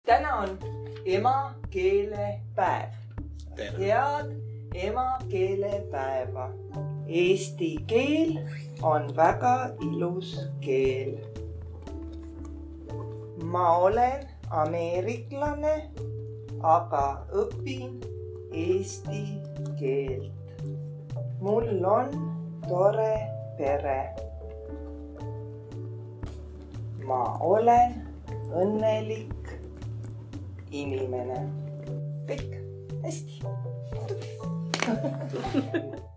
Täna on emakeelepäev. Head emakeelepäeva. Eesti keel on väga ilus keel. Ma olen ameeriklane, aga õpin eesti keelt. Mul on tore pere. Ma olen õnnelik inimene. Kõik hästi.